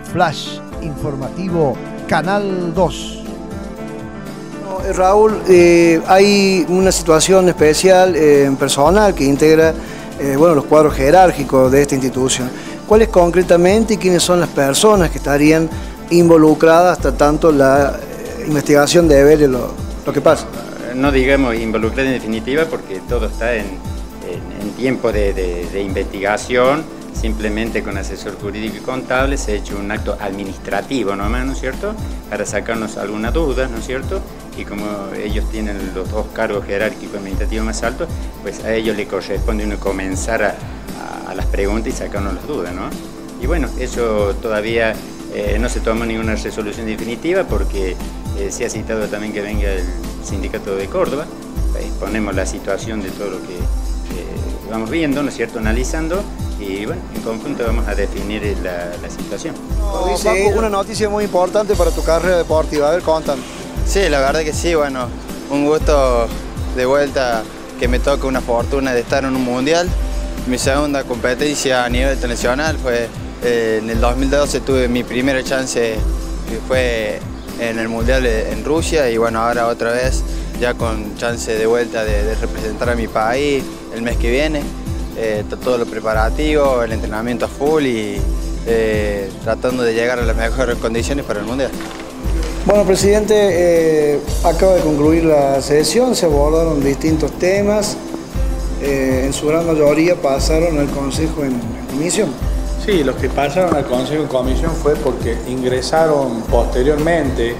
Flash informativo, Canal 2. Raúl, hay una situación especial personal que integra los cuadros jerárquicos de esta institución. ¿Cuáles concretamente y quiénes son las personas que estarían involucradas hasta tanto la investigación de ver lo que pasa? No digamos involucrada en definitiva porque todo está en tiempo de investigación. Simplemente con asesor jurídico y contable se ha hecho un acto administrativo nomás, ¿no es cierto?, para sacarnos alguna duda, ¿no es cierto?, y como ellos tienen los dos cargos jerárquicos administrativos más altos, pues a ellos les corresponde uno comenzar a las preguntas y sacarnos las dudas, ¿no? Y bueno, eso todavía no se toma ninguna resolución definitiva porque se ha citado también que venga el sindicato de Córdoba, exponemos la situación de todo lo que vamos viendo, ¿no es cierto?, analizando. Y bueno, en conjunto vamos a definir la situación. Paco, una noticia muy importante para tu carrera deportiva, a ver, contame. Sí, la verdad que sí, bueno, un gusto de vuelta que me toca una fortuna de estar en un mundial. Mi segunda competencia a nivel internacional fue en el 2012, tuve mi primera chance, que fue en el mundial en Rusia, y bueno, ahora otra vez ya con chance de vuelta de representar a mi país el mes que viene. Todo lo preparativo, el entrenamiento a full y tratando de llegar a las mejores condiciones para el Mundial. Bueno, presidente, acaba de concluir la sesión, se abordaron distintos temas, en su gran mayoría pasaron al Consejo en comisión. Sí, los que pasaron al Consejo en comisión fue porque ingresaron posteriormente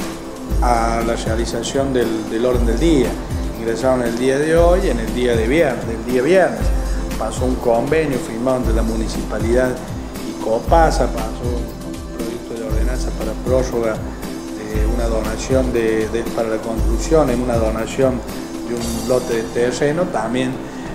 a la realización del orden del día. Ingresaron el día de hoy, en el día viernes. Pasó un convenio firmado entre la municipalidad y Copasa, pasó un proyecto de ordenanza para prórroga de una donación para la construcción, en una donación de un lote de terreno. También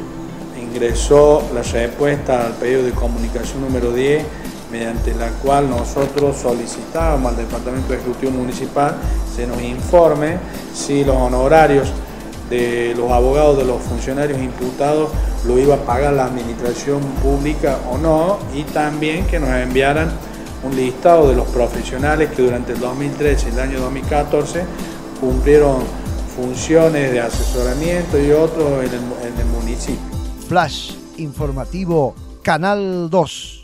ingresó la respuesta al pedido de comunicación número 10, mediante la cual nosotros solicitábamos al Departamento de Ejecución Municipal se nos informe si los honorarios de los abogados de los funcionarios imputados lo iba a pagar la administración pública o no, y también que nos enviaran un listado de los profesionales que durante el 2013 y el año 2014 cumplieron funciones de asesoramiento y otros en el municipio. Flash informativo, Canal 2.